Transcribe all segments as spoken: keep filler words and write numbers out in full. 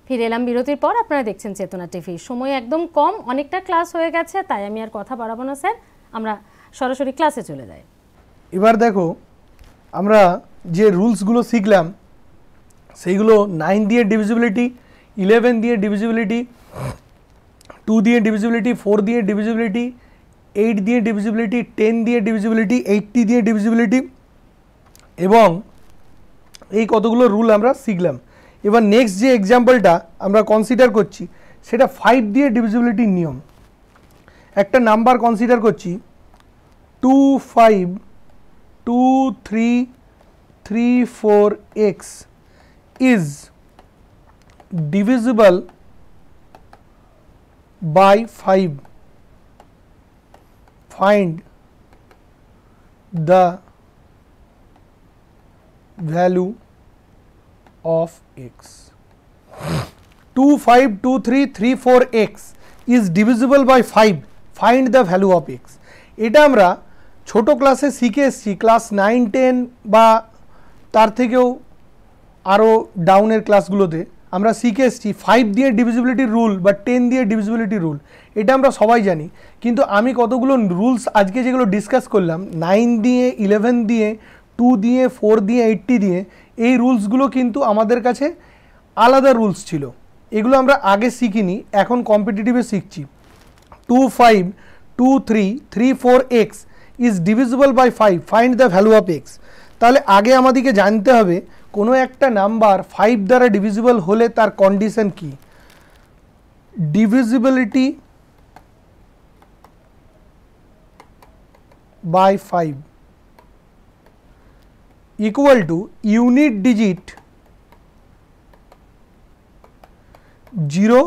ফিরে এলাম বিরতির পর। আপনারা দেখছেন চেতনা টিভি। সময় একদম কম, অনেকটা ক্লাস হয়ে গেছে, তাই আমি আর কথা বাড়াবো না স্যার, আমরা সরাসরি ক্লাসে চলে যাই। এবার দেখো আমরা যে রুলসগুলো শিখলাম সেইগুলো নাইন দিয়ে ডিভিজিবিলিটি, ইলেভেন দিয়ে ডিভিজিবিলিটি, টু দিয়ে ডিভিজিবিলিটি, ফোর দিয়ে ডিভিজিবিলিটি, এইট দিয়ে ডিভিজিবিলিটি, টেন দিয়ে ডিভিজিবিলিটি, এইটটি দিয়ে ডিভিজিবিলিটি এবং এই কতগুলো রুল আমরা শিখলাম। এবার নেক্সট যে এক্সাম্পলটা আমরা কনসিডার করছি সেটা ফাইভ দিয়ে ডিভিজিবিলিটির নিয়ম। একটা নাম্বার কনসিডার করছি two five two three three four x is divisible by five, find the value of x. two five two three three four x is divisible by five, find the value of x. এটা আমরা ছোট ক্লাসে শিখে এসেছি, class nine ten বা তার থেকেও আরও ডাউনের ক্লাসগুলোতে আমরা শিখে এসেছি ফাইভ দিয়ে ডিভিজিবিলিটির রুল বা টেন দিয়ে ডিভিজিবিলিটি রুল, এটা আমরা সবাই জানি। কিন্তু আমি কতগুলো রুলস আজকে যেগুলো ডিসকাস করলাম নাইন দিয়ে, ইলেভেন দিয়ে, টু দিয়ে, ফোর দিয়ে, এইটটি দিয়ে, এই রুলসগুলো কিন্তু আমাদের কাছে আলাদা রুলস ছিল, এগুলো আমরা আগে শিখিনি, এখন কম্পিটিটিভে শিখছি। Two five two three three four x is divisible by five, find the value of x. তাহলে আগে আমাদেরকে জানতে হবে কোনো একটা নাম্বার ফাইভ দ্বারা ডিভিজিবল হলে তার কন্ডিশন কি। Divisibility by five equal to unit digit zero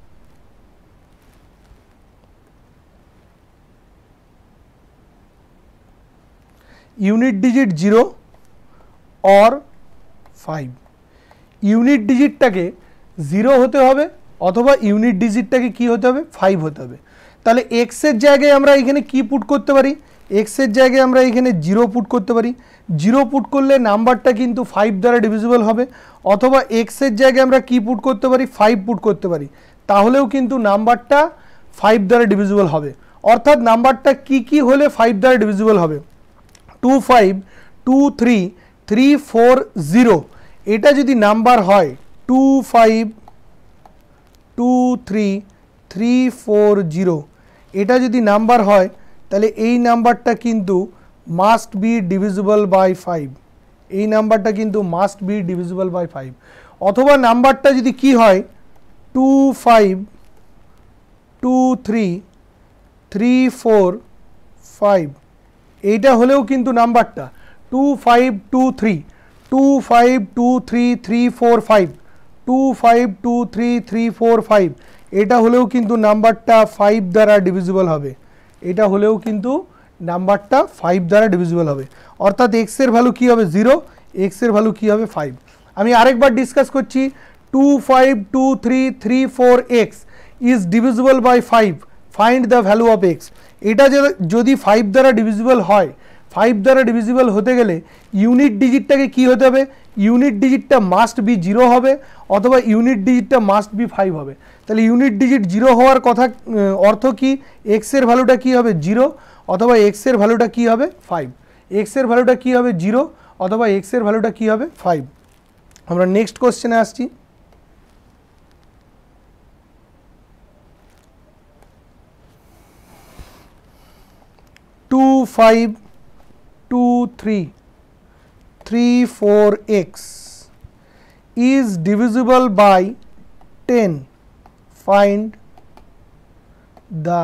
unit digit zero or five. Unit ডিজিটটাকে জিরো হতে হবে অথবা ইউনিট ডিজিটটাকে কি হতে হবে, ফাইভ হতে হবে। তাহলে এক্সের জায়গায় আমরা এখানে কি পুট করতে পারি, এক্সের জায়গায় আমরা এখানে জিরো পুট করতে পারি। জিরো পুট করলে নাম্বারটা কিন্তু ফাইভ দ্বারা ডিভিজিবল হবে, অথবা এক্সের জায়গায় আমরা কি পুট করতে পারি, ফাইভ পুট করতে পারি, তাহলেও কিন্তু নাম্বারটা ফাইভ দ্বারা ডিভিজিবল হবে। অর্থাৎ নাম্বারটা কি কি হলে ফাইভ দ্বারা ডিভিজিবল হবে, two five two three three four zero, এটা যদি নাম্বার হয় two five two three three four zero, এটা যদি নাম্বার হয় তাহলে এই নাম্বারটা কিন্তু must be divisible by five, এই নাম্বারটা কিন্তু must be divisible by five. অথবা নাম্বারটা যদি কি হয় two five two three three four five, এইটা হলেও কিন্তু নাম্বারটা two five two three two five two three three four five two five two three three four five, এটা হলেও কিন্তু নাম্বারটা ফাইভ দ্বারা ডিভিজিবল হবে, এটা হলেও কিন্তু নাম্বারটা ফাইভ দ্বারা ডিভিজিবল হবে। অর্থাৎ এক্সের ভ্যালু কী হবে, জিরো, এক্সের ভ্যালু কী হবে, ফাইভ। আমি আরেকবার ডিসকাস করছি, two five two three three four x is divisible by five, find the value of x. এটা যদি ফাইভ দ্বারা ডিভিজিবল হয়, ফাইভ দ্বারা ডিভিজিবল হতে গেলে ইউনিট ডিজিটটাকে কি হতে হবে, ইউনিট ডিজিটটা মাস্ট বি জিরো হবে অথবা ইউনিট ডিজিটটা মাস্ট বি ফাইভ হবে। তাহলে ইউনিট ডিজিট জিরো হওয়ার কথা অর্থ কি, এক্সের ভ্যালুটা কি হবে, জিরো অথবা এক্সের ভ্যালুটা কি হবে, ফাইভ। এক্সের ভ্যালুটা কি হবে, জিরো অথবা এক্সের ভ্যালুটা কি হবে, ফাইভ। আমরা নেক্সট কোশ্চেনে আসছি। Two five two three three four x is divisible by ten, find the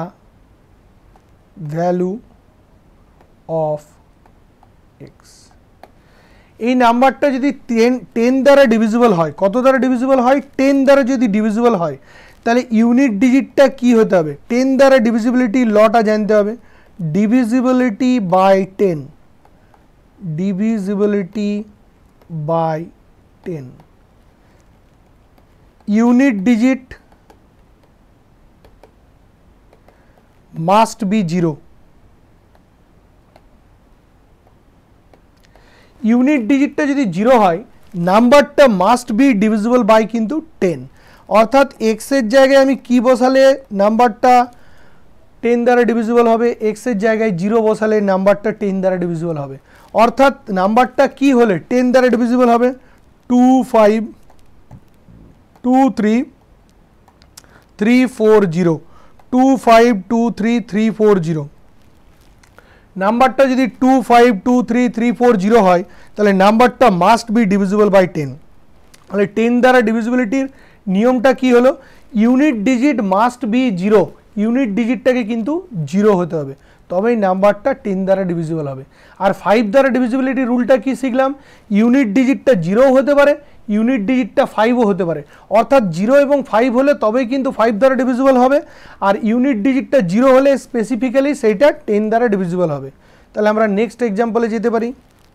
value of x. এই নাম্বারটা যদি টেন টেন দ্বারা ডিভিজিবল হয়, কত দ্বারা ডিভিজিবল হয়, টেন দ্বারা যদি ডিভিজিবল হয় তাহলে ইউনিট ডিজিটটা কি হতে হবে, টেন দ্বারা ডিভিজিবিলিটি লটা জানতে হবে, divisibility by ten, divisibility by ten, unit digit must be zero, unit digit টা যদি জিরো হয় নাম্বারটা মাস্ট বি ডিভিজিবল বাই কিন্তু টেন। অর্থাৎ এক্সের জায়গায় আমি কি বসালে নাম্বারটা টেন দ্বারা ডিভিজিবল হবে, এক্সের জায়গায় জিরো বসালে নাম্বারটা টেন দ্বারা ডিভিজিবল হবে। অর্থাৎ নাম্বারটা কি হলে টেন দ্বারা ডিভিজিবল হবে, two five two three three four zero, two five two three three four zero. নাম্বারটা যদি two five two three three four zero হয় তাহলে নাম্বারটা must be divisible by ten. তাহলে টেন দ্বারা ডিভিজিবিলিটির নিয়মটা কি হলো, unit digit must be zero, unit ডিজিটটাকে কিন্তু জিরো হতে হবে, তবেই নাম্বারটা টেন দ্বারা ডিভিজিবল হবে। আর ফাইভ দ্বারা ডিভিজিবিলিটি রুলটা কি শিখলাম, ইউনিট ডিজিটটা জিরোও হতে পারে, ইউনিট ডিজিটটা ফাইভও হতে পারে। অর্থাৎ জিরো এবং ফাইভ হলে তবেই কিন্তু ফাইভ দ্বারা ডিভিজিবল হবে, আর ইউনিট ডিজিটটা জিরো হলে স্পেসিফিক্যালি সেইটা টেন দ্বারা ডিভিজিবল হবে। তাহলে আমরা নেক্সট এক্সাম্পলে যেতে পারি।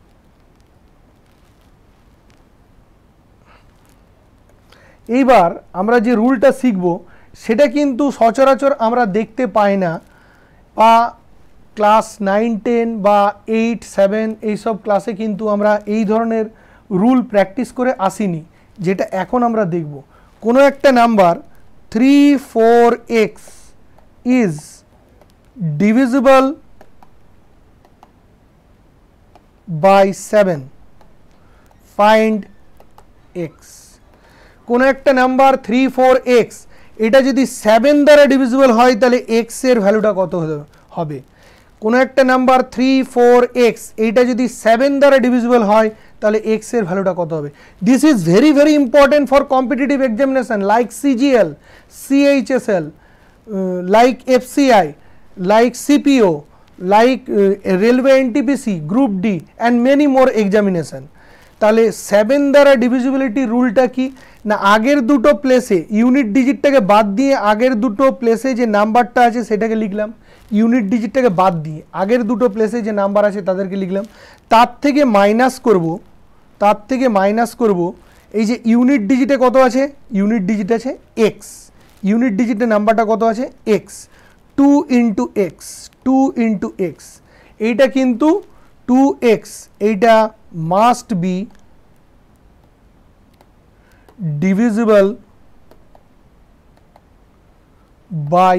এইবার আমরা যে রুলটা শিখব সেটা কিন্তু সচরাচর আমরা দেখতে পাই না, বা ক্লাস নাইন টেন বা এইট সেভেন এইসব ক্লাসে কিন্তু আমরা এই ধরনের রুল প্র্যাকটিস করে আসিনি, যেটা এখন আমরা দেখব। কোনো একটা number three four x is divisible by seven, find x. কোনো একটা নাম্বার থ্রি ফোর এক্স, এটা যদি সেভেন দ্বারা ডিভিজিবল হয় তাহলে এক্স এর ভ্যালুটা কত হবে। কোনো একটা নাম্বার থ্রি ফোর এক্স, এইটা যদি সেভেন দ্বারা ডিভিজিবল হয় তাহলে এক্স এর ভ্যালুটা কত হবে। This is very very important for competitive examination like CGL, CHSL, like FCI, like CPO, like railway NTPC, group D and many more examination. তাহলে সেভেন দ্বারা ডিভিজিবিলিটি রুলটা কি না, আগের দুটো প্লেসে ইউনিট ডিজিটটাকে বাদ দিয়ে আগের দুটো প্লেসে যে নাম্বারটা আছে সেটাকে লিখলাম, ইউনিট ডিজিটটাকে বাদ দিয়ে আগের দুটো প্লেসে যে নাম্বার আছে তাদেরকে লিখলাম, তার থেকে মাইনাস করব, তার থেকে মাইনাস করব এই যে ইউনিট ডিজিটে কত আছে, ইউনিট ডিজিট আছে এক্স, ইউনিট ডিজিটের নাম্বারটা কত আছে x, two into x, two into x, এইটা কিন্তু টু এক্স, এইটা must be divisible by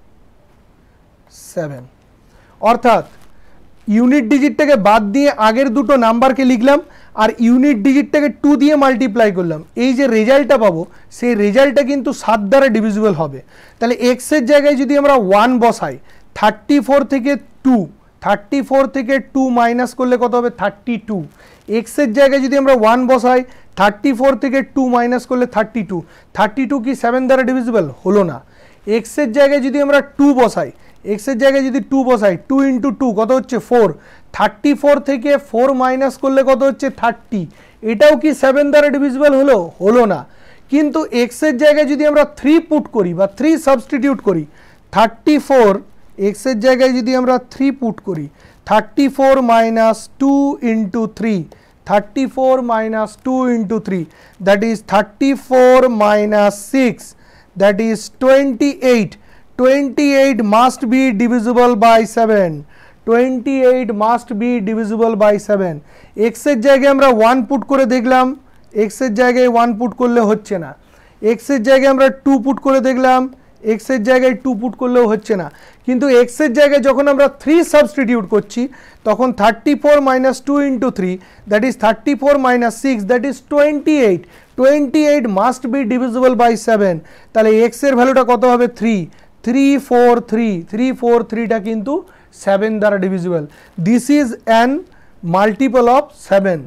seven. অর্থাৎ ইউনিট ডিজিটটাকে বাদ দিয়ে আগের দুটো নাম্বারকে লিখলাম আর ইউনিট ডিজিটটাকে টু দিয়ে মাল্টিপ্লাই করলাম, এই যে রেজাল্টটা পাবো সেই রেজাল্টটা কিন্তু সাত দ্বারা ডিভিজিবল হবে। তাহলে এক্সের জায়গায় যদি আমরা ওয়ান বসাই, থার্টি ফোর থেকে টু, থার্টি ফোর থেকে টু মাইনাস করলে কত হবে থার্টি টু। এক্সের জায়গায় যদি আমরা ওয়ান বসাই, থার্টি ফোর থেকে টু মাইনাস করলে থার্টি টু, থার্টি টু কি সেভেন দ্বারা ডিভিজিবল হলো না। এক্সের জায়গায় যদি আমরা টু বসাই, এক্সের জায়গায় যদি টু বসাই, টু ইন্টু টু কত হচ্ছে ফোর, থার্টি ফোর থেকে ফোর মাইনাস করলে কত হচ্ছে থার্টি, এটাও কি সেভেন দ্বারা ডিভিজিবল হলো হলো না। কিন্তু এক্সের জায়গায় যদি আমরা থ্রি পুট করি বা থ্রি সাবস্টিটিউট করি, থার্টি ফোর এক্সের জায়গায় যদি আমরা থ্রি পুট করি, thirty four minus two into three, thirty four minus two into three, that is thirty four minus six, that is twenty-eight. twenty-eight must be divisible by seven. twenty-eight must be divisible by seven. x এর জায়গায় আমরা one put করে দেখলাম, x এর জায়গায় one put করলে হচ্ছে না, x এর জায়গায় আমরা টু পুট করে দেখলাম, x এর জায়গায় টু পুট করলেও হচ্ছে না। কিন্তু x এর জায়গায় যখন আমরা থ্রি সাবস্টিটিউট করছি তখন thirty four minus two into three, that is thirty four minus six, that is twenty eight. Twenty eight must be divisible by seven. তাহলে x এর ভ্যালুটা কত হবে three, three four three, three four থ্রিটা কিন্তু seven দ্বারা divisible. This is an multiple of seven.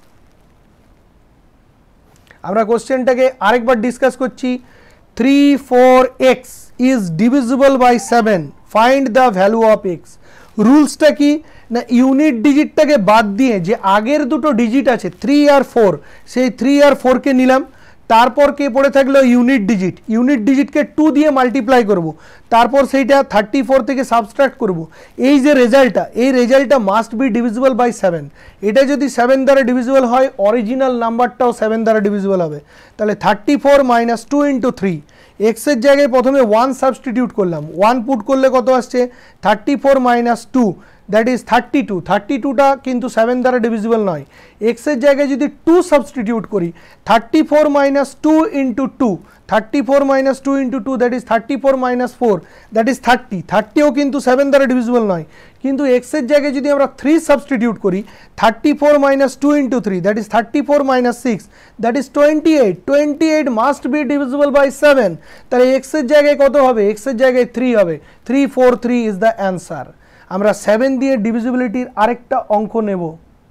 আমরা কোশ্চেনটাকে আরেকবার ডিসকাস করছি। Three four x is divisible by seven, find the value of x. রুলসটা কি না, ইউনিট ডিজিটটাকে বাদ দিয়ে যে আগের দুটো ডিজিট আছে থ্রি আর ফোর, সেই থ্রি আর ফোরকে নিলাম, তারপর কে পড়ে থাকলো ইউনিট ডিজিট, ইউনিট ডিজিটকে টু দিয়ে মাল্টিপ্লাই করব, তারপর সেইটা থার্টি ফোর থেকে সাবস্ট্রাক্ট করব। এই যে রেজাল্টটা, এই রেজাল্টটা must be divisible by seven. এটা যদি সেভেন দ্বারা ডিভিজিবল হয় অরিজিনাল নাম্বারটাও সেভেন দ্বারা ডিভিজিবল হবে। তাহলে thirty four minus two into three, এক্সের জায়গায় প্রথমে ওয়ান সাবস্টিটিউট করলাম, ওয়ান পুট করলে কত আসছে thirty four minus two, that is thirty two. Thirty টুটা কিন্তু সেভেন দ্বারা ডিভিজিবল নয়। এক্সের জায়গায় যদি টু সাবস্টিটিউট করি, thirty four minus two into two, thirty four minus two into two that is thirty four minus four that is thirty. থার্টিও কিন্তু সেভেন দ্বারা ডিভিজিবল নয়। কিন্তু এক্সের জায়গায় যদি আমরা থ্রি সাবস্টিটিউট করি, thirty four minus two into three that is thirty four minus six that is twenty eight. Twenty eight must be divisible by seven. তাহলে এক্সের জায়গায় কত হবে? এক্সের জায়গায় থ্রি হবে। Three four three is the answer. আমরা সেভেন দিয়ে ডিভিজিবিলিটির আরেকটা অঙ্ক নেব।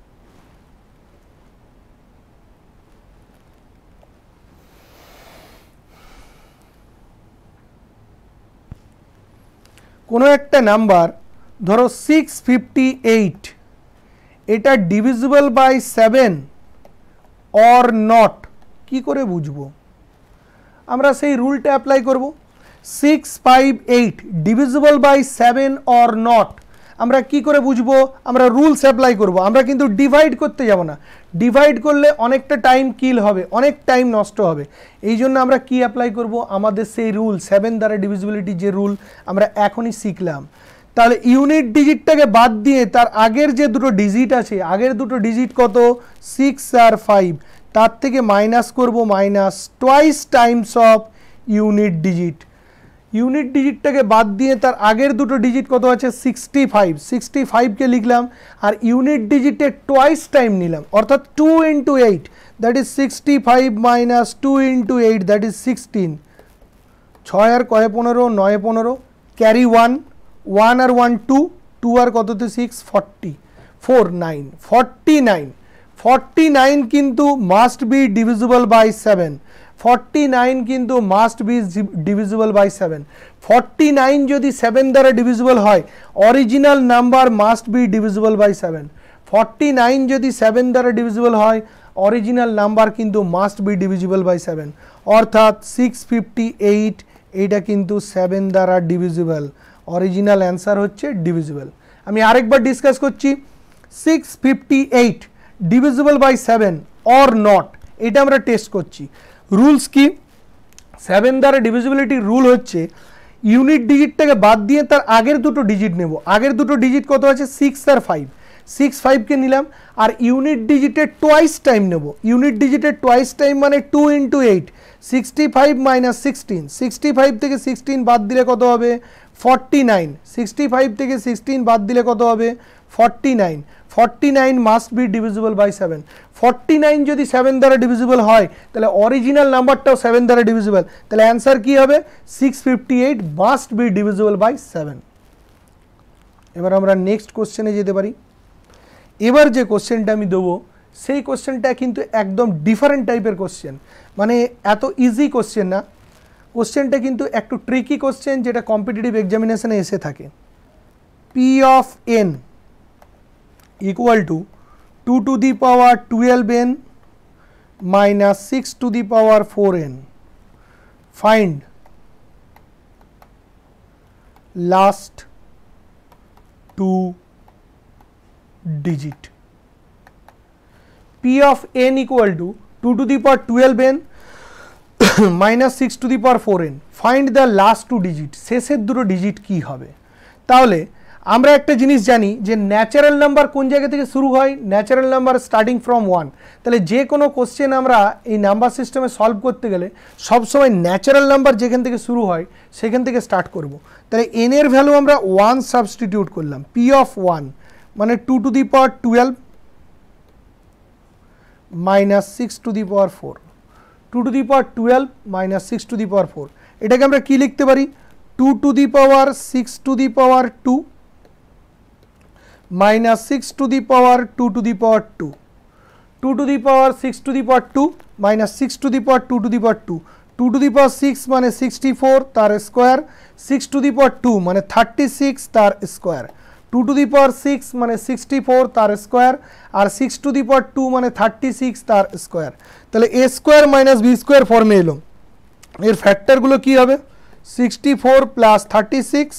কোনো একটা নাম্বার ধরো সিক্স ফিফটি এইট, এটা divisible by seven or not, কি করে বুঝবো? আমরা সেই রুলটা অ্যাপ্লাই করব। Six five eight divisible by seven or not, আমরা কি করে বুঝবো? আমরা রুলস অ্যাপ্লাই করব। আমরা কিন্তু ডিভাইড করতে যাব না। ডিভাইড করলে অনেকটা টাইম কিল হবে, অনেক টাইম নষ্ট হবে। এই জন্য আমরা কি অ্যাপ্লাই করব? আমাদের সেই রুল, সেভেন দ্বারা ডিভিজিবিলিটি যে রুল আমরা এখনই শিখলাম। তাহলে ইউনিট ডিজিটটাকে বাদ দিয়ে তার আগের যে দুটো ডিজিট আছে, আগের দুটো ডিজিট কত? সিক্স আর ফাইভ, তার থেকে মাইনাস করব, minus twice times of unit digit. Unit ডিজিটটাকে বাদ দিয়ে তার আগের দুটো ডিজিট কত আছে? Sixty five. সিক্সটি ফাইভকে লিখলাম আর ইউনিট ডিজিটে টোয়াইস টাইম নিলাম, অর্থাৎ two into eight that is sixty five minus two into eight that is sixteen. ছয় আর কয়ে পনেরো, নয় পনেরো, ক্যারি ওয়ান, ওয়ান আর ওয়ান টু, টু আর কততে six, forty, four nine, forty nine. Forty nine কিন্তু must be divisible by seven. Forty nine কিন্তু must be divisible by seven. Forty nine যদি সেভেন দ্বারা ডিভিজিবল হয়, original number must be divisible by seven. Forty nine যদি seven দ্বারা divisible হয়, original number কিন্তু must be divisible by seven. অর্থাৎ six fifty eight এইটা কিন্তু সেভেন দ্বারা ডিভিজিবল। অরিজিনাল অ্যান্সার হচ্ছে ডিভিজিবল। আমি আরেকবার ডিসকাস করছি। Six fifty eight divisible by seven or not, এটা আমরা টেস্ট করছি। রুলস কি? সেভেন দ্বারা ডিভিজিবিলিটির রুল হচ্ছে ইউনিট ডিজিটটাকে বাদ দিয়ে তার আগের দুটো ডিজিট নেব। আগের দুটো ডিজিট কত আছে? সিক্স আর ফাইভ। সিক্স ফাইভকে নিলাম আর ইউনিট ডিজিটের টোয়াইস টাইম নেব। ইউনিট ডিজিটের টোয়াইস টাইম মানে two into eight, sixty five minus sixteen. Sixty five থেকে সিক্সটিন বাদ দিলে কত হবে? Forty nine. সিক্সটি ফাইভ থেকে সিক্সটিন বাদ দিলে কত হবে? Forty nine. Forty nine must be divisible by seven. Forty nine যদি সেভেন দ্বারা ডিভিজিবল হয়, তাহলে অরিজিনাল নাম্বারটাও সেভেন দ্বারা ডিভিজিবল। তাহলে অ্যান্সার কি হবে? Six fifty eight must be divisible by seven. এবার আমরা নেক্সট কোশ্চেনে যেতে পারি। এবার যে কোশ্চেনটা আমি দেবো, সেই কোশ্চেনটা কিন্তু একদম ডিফারেন্ট টাইপের কোশ্চেন, মানে এত ইজি কোশ্চেন না। কোশ্চেনটা কিন্তু একটু ট্রিকি কোশ্চেন, যেটা কম্পিটিটিভ এক্সামিনেশনে এসে থাকে। P of n equal to two to the power twelve n minus six to the power four n. Find last two digit. P of n equal to two to the power twelve n minus six to the power four n. Find the last two digit. শেষের দুটো digit কি হবে? তাহলে আমরা একটা জিনিস জানি যে ন্যাচারাল নাম্বার কোন জায়গা থেকে শুরু হয়? Natural number starting from one. তাহলে যে কোনো কোশ্চেন আমরা এই নাম্বার সিস্টেমে সলভ করতে গেলে সবসময় ন্যাচারাল নাম্বার যেখান থেকে শুরু হয় সেখান থেকে স্টার্ট করব। তাহলে এন এর ভ্যালু আমরা ওয়ান সাবস্টিটিউট করলাম। পি অফ ওয়ান মানে two to the power twelve minus six to the power four. Two to the power twelve minus six to the power four, এটাকে আমরা কি লিখতে পারি? Two to the power six to the power two minus six to the power two to the power two, two to the power six to the power two minus six to the power two to the power two, two to the power six মানে sixty four তার square, six to the power two মানে thirty six তার square, two to the power six মানে sixty four তার square, আর six to the power two মানে thirty six তার square. তাহলে A square minus B square ফর্মে এলো। এর ফ্যাক্টরগুলো কি হবে? Sixty four plus thirty six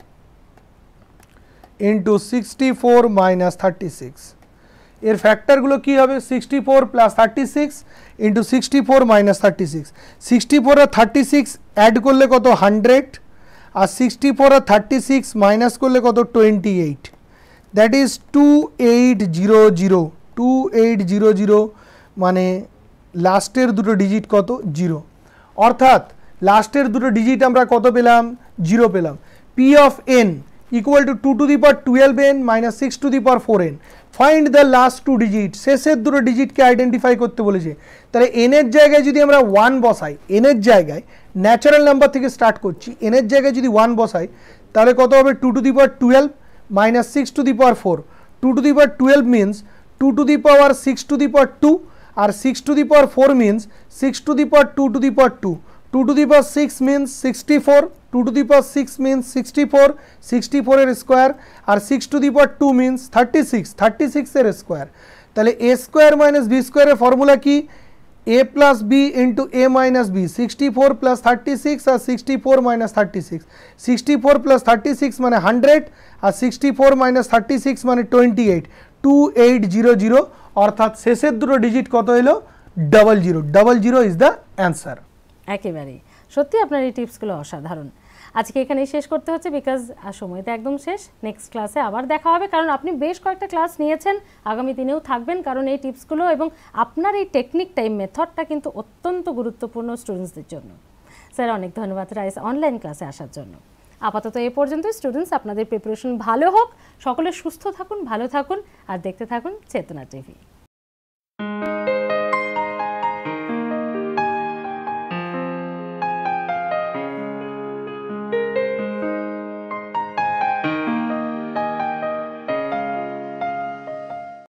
into sixty four minus thirty six. এর ফ্যাক্টরগুলো কী হবে? Sixty four plus thirty six into sixty four minus thirty six. Sixty four আর থার্টি সিক্স অ্যাড করলে কত? হান্ড্রেড। আর সিক্সটি ফোর আর থার্টি সিক্স মাইনাস করলে কত? Twenty eight. That is two eight zero zero two eight zero zero মানে লাস্টের দুটো ডিজিট কত জিরো, অর্থাৎ লাস্টের দুটো ডিজিট আমরা কত পেলাম জিরো পেলাম। P of n equal to two to the power twelve n minus six to the power four n. Find the last two digit, শেষের দুটো ডিজিটকে আইডেন্টিফাই করতে বলেছে। তাহলে এনের জায়গায় যদি আমরা ওয়ান বসাই, এনের জায়গায় ন্যাচারাল নাম্বার থেকে স্টার্ট করছি, এনের জায়গায় যদি ওয়ান বসাই তাহলে কত হবে two to the power twelve minus six to the power four. Two to the power twelve means two to the power six to the power two, আর six to the power four means six to the power two to the power two. Two to the power six means sixty four, two to the power six means sixty four, sixty ফোরের square, আর six to the power two means thirty six, thirty সিক্সের square. তাহলে A square minus B স্কোয়ারের formula কি, A plus B into A minus B, sixty four plus thirty six আর sixty four minus thirty six, sixty four plus thirty six মানে hundred, আর sixty four minus thirty six মানে twenty eight, two eight zero zero, অর্থাৎ শেষের দুটো digit কত এলো double zero, double zero is the answer. একেবারেই সত্যি আপনার এই টিপসগুলো অসাধারণ। আজকে এখানেই শেষ করতে হচ্ছে, বিকজ সময় তো একদম শেষ। নেক্সট ক্লাসে আবার দেখা হবে, কারণ আপনি বেশ কয়েকটা ক্লাস নিয়েছেন, আগামী দিনেও থাকবেন, কারণ এই টিপসগুলো এবং আপনার এই টেকনিকটা, এই মেথডটা কিন্তু অত্যন্ত গুরুত্বপূর্ণ স্টুডেন্টসদের জন্য। স্যার অনেক ধন্যবাদ রাইস অনলাইন ক্লাসে আসার জন্য। আপাতত এ পর্যন্ত। স্টুডেন্টস, আপনাদের প্রিপারেশন ভালো হোক, সকলে সুস্থ থাকুন, ভালো থাকুন, আর দেখতে থাকুন চেতনা টিভি।